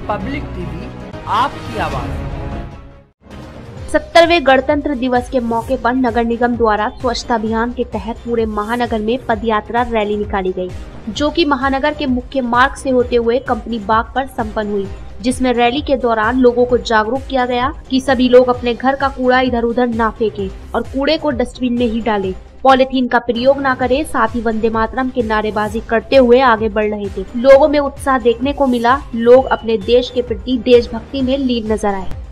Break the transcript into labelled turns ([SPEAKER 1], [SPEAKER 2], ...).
[SPEAKER 1] Public TV, आपकी आवाज।
[SPEAKER 2] 70वें गणतंत्र दिवस के मौके पर नगर निगम द्वारा स्वच्छता अभियान के तहत पूरे महानगर में पदयात्रा रैली निकाली गई, जो कि महानगर के मुख्य मार्ग से होते हुए कंपनी बाग पर संपन्न हुई, जिसमें रैली के दौरान लोगों को जागरूक किया गया कि सभी लोग अपने घर का कूड़ा इधर उधर ना फेंकें और कूड़े को डस्टबिन में ही डालें, पॉलिथीन का प्रयोग न करें। साथ ही वंदे मातरम के नारेबाजी करते हुए आगे बढ़ रहे थे। लोगों में उत्साह देखने को मिला। लोग अपने देश के प्रति देशभक्ति में लीन नजर आए।